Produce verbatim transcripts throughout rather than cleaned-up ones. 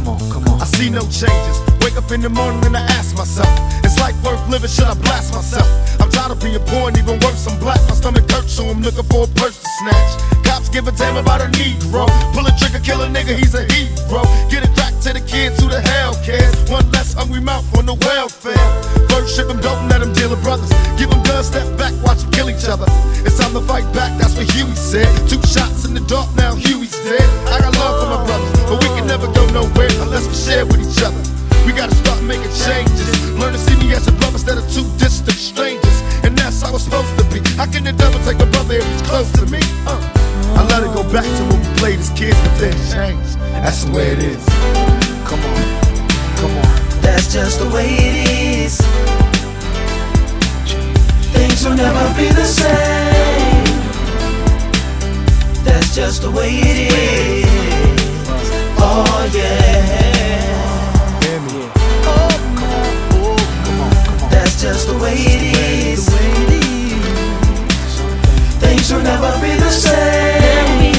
Come on, come on. I see no changes. Wake up in the morning and I ask myself, is life worth living? Should I blast myself? I'm tired of being poor and even worse, I'm black. My stomach hurts, so I'm looking for a purse to snatch. Cops give a damn about a Negro. Pull a trigger, kill a nigga, he's a hero. Get it back to the kids, who the hell cares? One less hungry mouth on the welfare. First ship them, don't let them deal with brothers. Give them guns, step back, watch them kill each other. It's time to fight back, that's what Huey said. Two shots in the dark, now Huey's dead. I got love for my brothers, but we can never go nowhere unless we share with each other. We gotta start making changes. Learn to see me as a brother instead of two distant strangers. And that's how it's supposed to be. How can the devil take a brother if he's close to me? Uh. I let it go back to when we played as kids, but then changed. That's the way it is. Come on, come on. That's just the way it is. Things will never be the same. That's just the way it is. Oh yeah. That's just the way it is. Things will never be the same.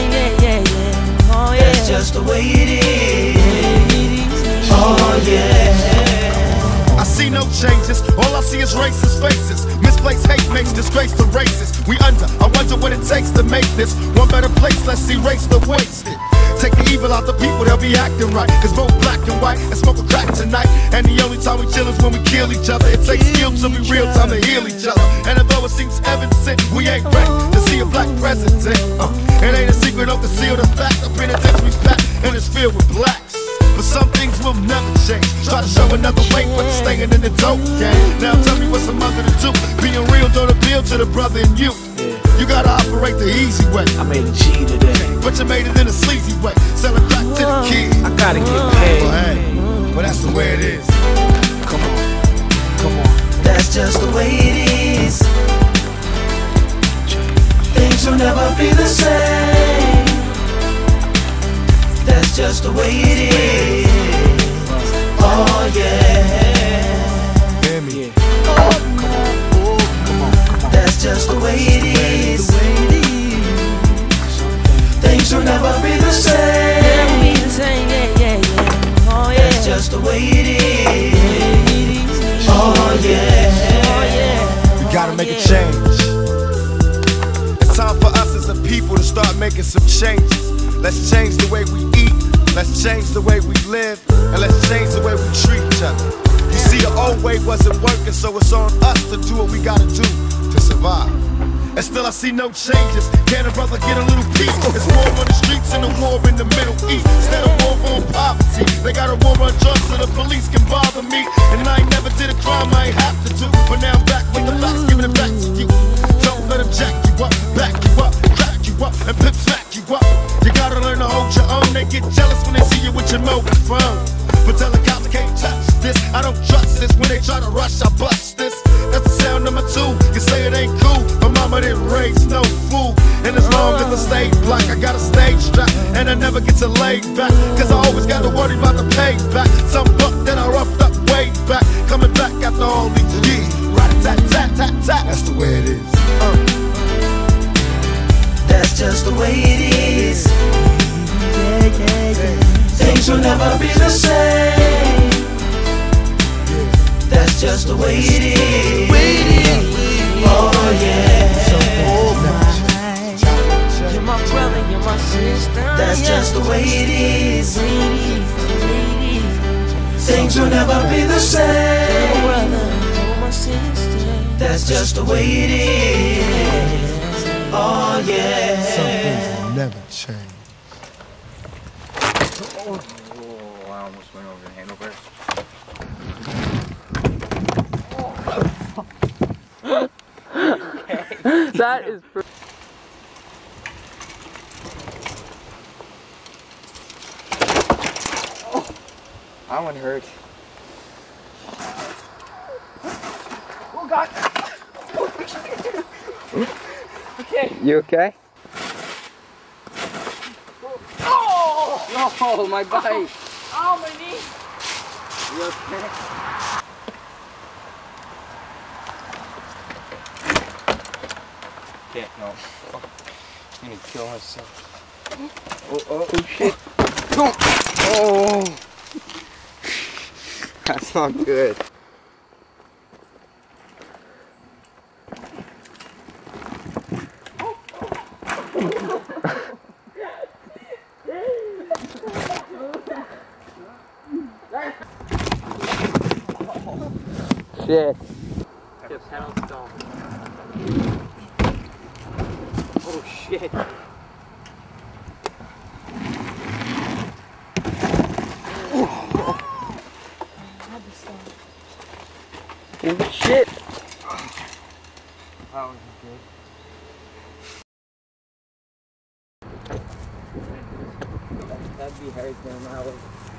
That's just the way it is. Oh yeah. I see no changes, all I see is racist faces. Misplaced hate makes disgrace to races. We under, I wonder what it takes to make this one better place. Let's erase the wasted. Take the evil out the people, they'll be acting right. Cause both black and white and smoke a crack tonight. And the only time we chill is when we kill each other. It takes skill to be real time to heal each other. And although it seems evident, we ain't ready to see a black president. uh, It ain't a secret, don't conceal the fact. The penitentiary's packed and it's filled with blacks. But some things will never change. Try to show another way, but it's staying in the dope game. Now tell me what's a mother to do. Being real don't appeal to the brother in you. You gotta operate the easy way. I made a G today, but you made it in a sleazy way. Sell it back to the kids. I gotta get paid. But hey, but that's the way it is. Come on, come on. That's just the way it is. Things will never be the same. That's just the way it is. Oh yeah. Hear me. That's just the way it is. Things will never be the same. That's just the way it is. Oh yeah. We gotta make a change. It's time for us as a people to start making some changes. Let's change the way we eat. Let's change the way we live. And let's change the way we treat each other. You see, the old way wasn't working, so it's on us to do what we gotta do to survive. And still I see no changes. Can a brother get a little peace? It's war on the streets and a war in the Middle East. Instead of war on poverty, they got a war on drugs so the police can bother me. And I ain't never did a crime I ain't have to do. But now I'm back with the facts, giving it back to you. Don't let them jack you up, back you up, crack you up, and pimp smack you up. You gotta learn to hold your own. They get jealous when they see you with your mobile phone. But tell the cops I can't touch this. I don't trust this. When they try to rush, I bust this. That's the sound number two. You say it ain't cool. My mama didn't raise no fool. And as long as I stay black, I got a stage strap. And I never get to lay back. Cause I always gotta worry about the payback. Some buck that I roughed up way back. Coming back after all these years. Rat-a-tat-tat-tat-tat. That's the way it is. Uh. That's just the way it is. Yeah, yeah, yeah. Things will never be the same. That's just the way it is. Oh yeah. You're my brother, you're my sister. That's just the way it is. Things will never be the same. That's just the way it is. Oh yeah. Some things will never change. Oh, I almost went over the handlebars. That is pretty. Oh, that one hurt. Oh God. Okay. You okay? Oh! No, my bike. Oh, oh, my knee. You okay? Can't, no. I'm gonna kill myself. Oh, oh, oh shit. Oh, that's not good. Shit. The pedal stone. Oh shit. Oh shit. That was good. That'd be hard to know.